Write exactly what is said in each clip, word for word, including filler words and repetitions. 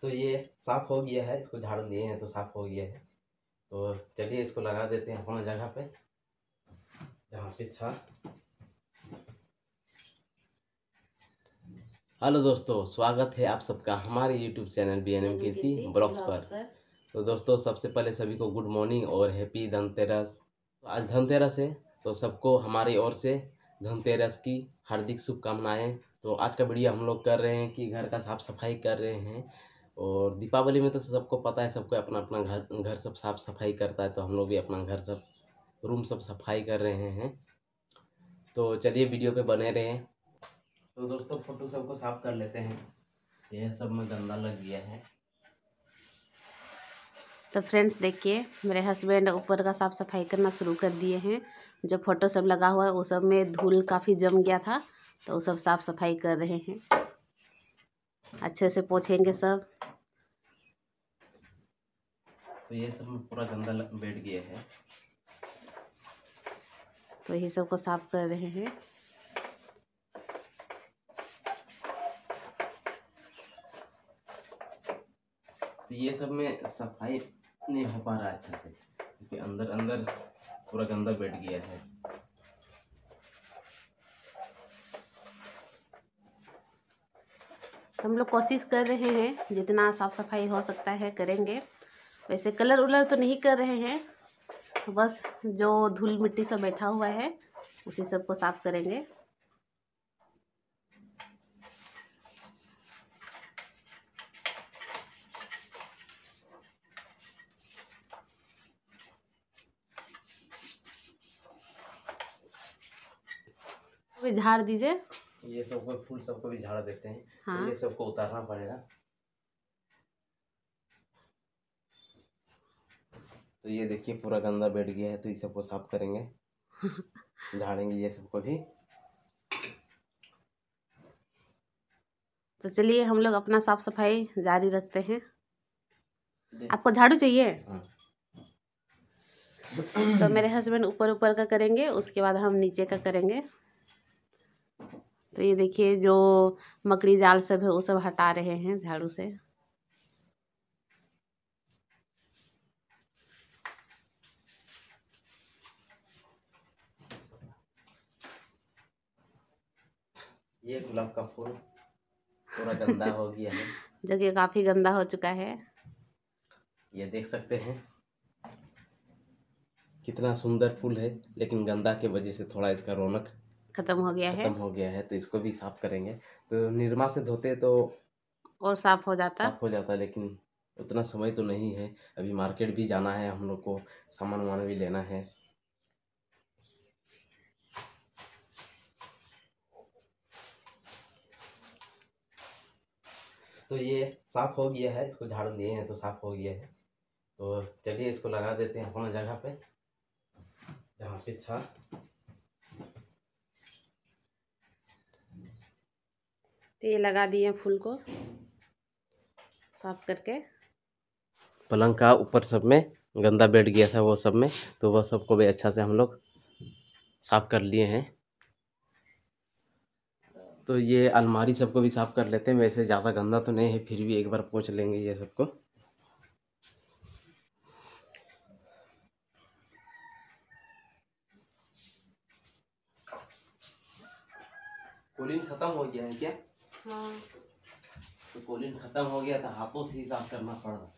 तो ये साफ़ हो गया है, इसको झाड़ू लिए हैं तो साफ़ हो गया है। तो चलिए इसको लगा देते हैं अपना जगह पे जहाँ पे था। हेलो दोस्तों, स्वागत है आप सबका हमारे YouTube channel B N M Kirti blogs पर। तो दोस्तों सबसे पहले सभी को गुड मॉर्निंग और हैप्पी धनतेरस। तो आज धनतेरस है तो सबको हमारी ओर से धनतेरस की हार्दिक शुभकामनाएं। तो आज का वीडियो हम लोग कर रहे हैं कि घर का साफ़ सफाई कर रहे हैं। और दीपावली में तो सबको पता है, सबको अपना अपना घर घर सब साफ़ सफाई करता है, तो हम लोग भी अपना घर सब रूम सब सफाई कर रहे हैं। तो चलिए वीडियो पे बने रहें। तो दोस्तों फोटो सबको साफ कर लेते हैं, यह सब में गंदा लग गया है। तो फ्रेंड्स देखिए, मेरे हस्बैंड ऊपर का साफ़ सफाई करना शुरू कर दिए हैं। जो फोटो सब लगा हुआ है वो सब में धूल काफ़ी जम गया था, तो वो सब साफ़ सफाई कर रहे हैं। अच्छे से पोंछेंगे सब। तो ये सब में पूरा गंदा बैठ गया है, तो यही सब को साफ कर रहे हैं। तो ये सब में सफाई नहीं हो पा रहा अच्छा से, क्योंकि अंदर अंदर पूरा गंदा बैठ गया है। हम लोग कोशिश कर रहे हैं, जितना साफ सफाई हो सकता है करेंगे। वैसे कलर उलर तो नहीं कर रहे हैं, बस जो धूल मिट्टी सब बैठा हुआ है उसी सब को साफ करेंगे। भी झाड़ दीजिए। ये सबको फूल सबको भी झाड़ देते हैं। हाँ। तो ये सबको उतारना पड़ेगा। तो ये देखिए पूरा गंदा बैठ गया है, तो ये सबको साफ करेंगे झाड़ेंगे ये सबको भी। तो चलिए हम लोग अपना साफ सफाई जारी रखते हैं। आपको झाड़ू चाहिए? हाँ। तो मेरे हस्बैंड ऊपर ऊपर का करेंगे, उसके बाद हम नीचे का करेंगे। तो ये देखिए जो मकड़ी जाल सब है वो सब हटा रहे हैं झाड़ू से। ये गुलाब का फूल पूरा गंदा हो गया है, जगह काफी गंदा हो चुका है। ये देख सकते हैं कितना सुंदर फूल है, लेकिन गंदा के वजह से थोड़ा इसका रौनक खत्म हो गया है। खत्म हो गया है। तो इसको भी साफ करेंगे। तो निरमा से धोते तो और साफ हो जाता। साफ हो जाता, लेकिन उतना समय तो नहीं है। अभी मार्केट भी जाना है हम लोग को, सामान वामान भी लेना है। तो ये साफ हो गया है, इसको झाड़ू लिए हैं तो साफ हो गया है। तो चलिए इसको लगा देते हैं अपना जगह पे जहाँ पे था। तो ये लगा दिए फूल को साफ करके। पलंग का ऊपर सब में गंदा बैठ गया था वो सब में, तो वह सबको भी अच्छा से हम लोग साफ कर लिए हैं। तो ये अलमारी सबको भी साफ कर लेते हैं। वैसे ज़्यादा गंदा तो नहीं है, फिर भी एक बार पोंछ लेंगे ये सबको। कोलिन खत्म हो गया है क्या? हाँ। तो कोलिन खत्म हो गया था, हाथों से ही साफ करना पड़ रहा।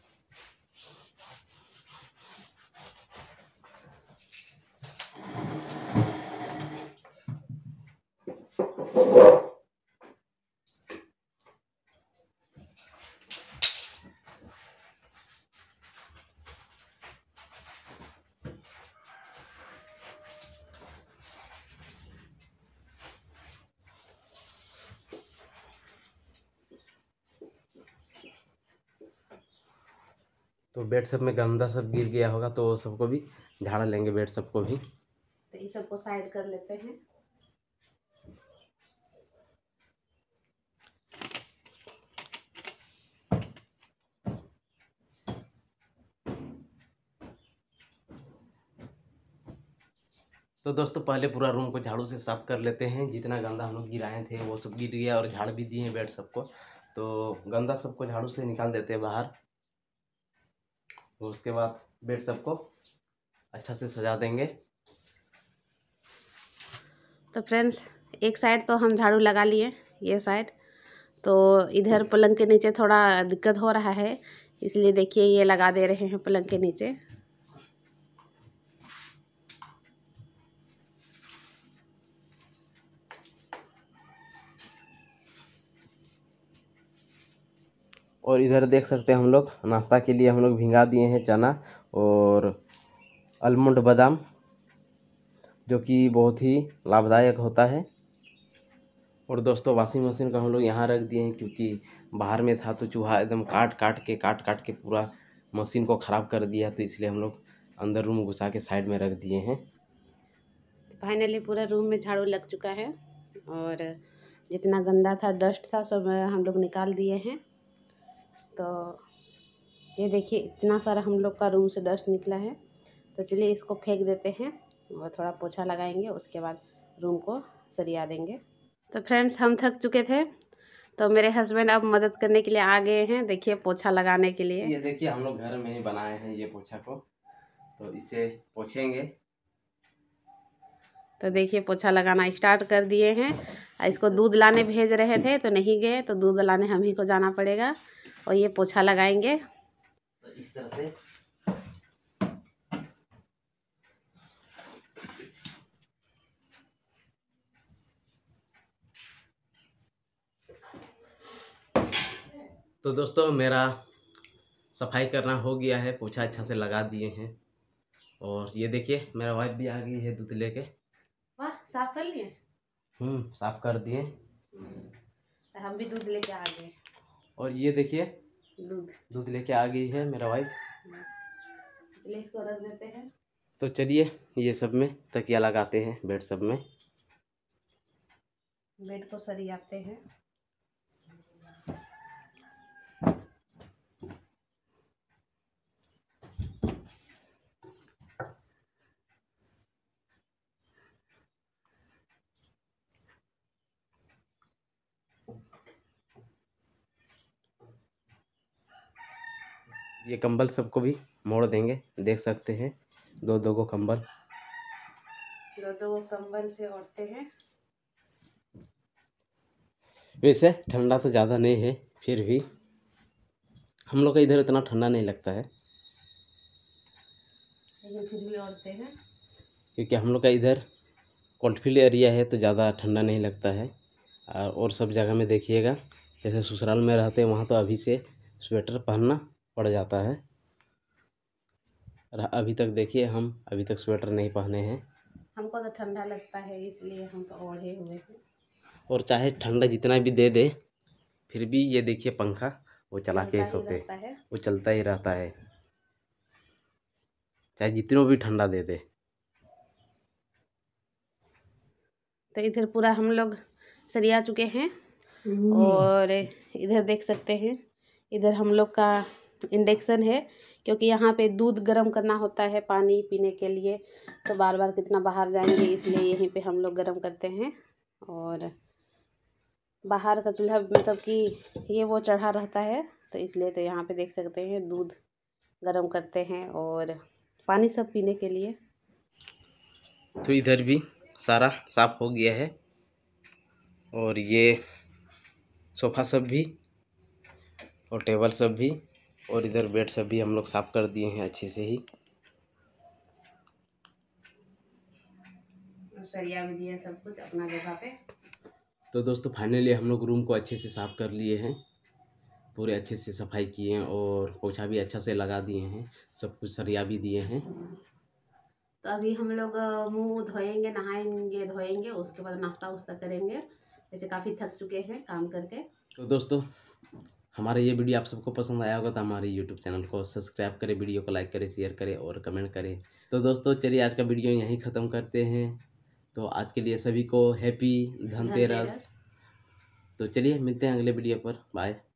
तो बेड सब में गंदा सब गिर गया होगा, तो वो सबको भी झाड़ लेंगे, बेड सबको भी। तो ये सबको साइड कर लेते हैं। तो दोस्तों पहले पूरा रूम को झाड़ू से साफ कर लेते हैं। जितना गंदा हम लोग गिराए थे वो सब गिर गया, और झाड़ भी दिए बेड सबको। तो गंदा सबको झाड़ू से निकाल देते हैं बाहर। और उसके बाद बेड सबको अच्छा से सजा देंगे। तो फ्रेंड्स, एक साइड तो हम झाड़ू लगा लिए, ये साइड। तो इधर पलंग के नीचे थोड़ा दिक्कत हो रहा है, इसलिए देखिए ये लगा दे रहे हैं पलंग के नीचे। और इधर देख सकते हैं हम लोग नाश्ता के लिए हम लोग भिंगा दिए हैं चना और आलमंड बादाम, जो कि बहुत ही लाभदायक होता है। और दोस्तों वॉशिंग मशीन का हम लोग यहाँ रख दिए हैं, क्योंकि बाहर में था तो चूहा एकदम काट काट के काट काट के पूरा मशीन को ख़राब कर दिया, तो इसलिए हम लोग अंदर रूम घुसा के साइड में रख दिए हैं। फाइनली पूरा रूम में झाड़ू लग चुका है और जितना गंदा था, डस्ट था, सब हम लोग निकाल दिए हैं। तो ये देखिए इतना सारा हम लोग का रूम से डस्ट निकला है। तो चलिए इसको फेंक देते हैं और थोड़ा पोछा लगाएंगे, उसके बाद रूम को सरिया देंगे। तो फ्रेंड्स, हम थक चुके थे तो मेरे हस्बैंड अब मदद करने के लिए आ गए हैं, देखिए पोछा लगाने के लिए। ये देखिए हम लोग घर में ही बनाए हैं ये पोछा को, तो इसे पोछेंगे। तो देखिए पोछा लगाना स्टार्ट कर दिए हैं। इसको दूध लाने भेज रहे थे तो नहीं गए, तो दूध लाने हम ही को जाना पड़ेगा और ये पोछा लगाएंगे। तो इस तरह से तो दोस्तों मेरा सफाई करना हो गया है, पोछा अच्छा से लगा दिए हैं। और ये देखिए मेरा वाइफ भी आ गई है दूध लेके। वाह, साफ कर लिए? हम्म साफ कर दिए। तो हम भी दूध लेके आ गए। और ये देखिए दूध दूध लेके आ गई है मेरा वाइफ। चलिए इसको रख देते हैं। तो चलिए ये सब में तकिया लगाते हैं, बेड सब में बेड को सरियाते हैं। ये कंबल सबको भी मोड़ देंगे, देख सकते हैं दो दो को कंबल दो दो कंबल से ओढ़ते हैं। वैसे ठंडा तो ज़्यादा नहीं है, फिर भी हम लोग का इधर इतना ठंडा नहीं लगता है, लेकिन फिर भी ओढ़ते हैं क्योंकि हम लोग का इधर कोल्डफील्ड एरिया है तो ज़्यादा ठंडा नहीं लगता है। और सब जगह में देखिएगा, जैसे ससुराल में रहते हैं वहाँ तो अभी से स्वेटर पहनना पड़ जाता है। और अभी तक देखिए हम अभी तक स्वेटर नहीं पहने हैं। हमको तो ठंडा लगता है, इसलिए हम तो ओढ़े हुए हैं। और चाहे ठंडा जितना भी दे दे, फिर भी ये देखिए पंखा वो चला के सोते, वो चलता ही रहता है, चाहे जितनों भी ठंडा दे दे। तो इधर पूरा हम लोग सरिया चुके हैं। और इधर देख सकते हैं, इधर हम लोग का इंडक्शन है, क्योंकि यहाँ पे दूध गर्म करना होता है पानी पीने के लिए, तो बार बार कितना बाहर जाएंगे, इसलिए यहीं पे हम लोग गर्म करते हैं। और बाहर का चूल्हा मतलब कि ये वो चढ़ा रहता है, तो इसलिए तो यहाँ पे देख सकते हैं दूध गर्म करते हैं और पानी सब पीने के लिए। तो इधर भी सारा साफ हो गया है, और ये सोफ़ा सब भी और टेबल सब भी और इधर बेड सब भी हम लोग साफ कर दिए हैं अच्छे से ही। सरिया भी दिया सब कुछ अपना जगह पे। तो दोस्तों फाइनली हम लोग रूम को अच्छे से साफ कर लिए हैं, पूरे अच्छे से सफाई किए हैं और पोछा भी अच्छा से लगा दिए हैं, सब कुछ सरिया भी दिए हैं। तो अभी हम लोग मुंह धोएंगे, नहाएंगे धोएंगे, उसके बाद नाश्ता उस्ता करेंगे, जैसे काफ़ी थक चुके हैं काम करके। तो दोस्तों हमारा ये वीडियो आप सबको पसंद आया होगा तो हमारे यूट्यूब चैनल को सब्सक्राइब करें, वीडियो को लाइक करें, शेयर करें और कमेंट करें। तो दोस्तों चलिए आज का वीडियो यहीं ख़त्म करते हैं। तो आज के लिए सभी को हैप्पी धनतेरस। तो चलिए मिलते हैं अगले वीडियो पर, बाय।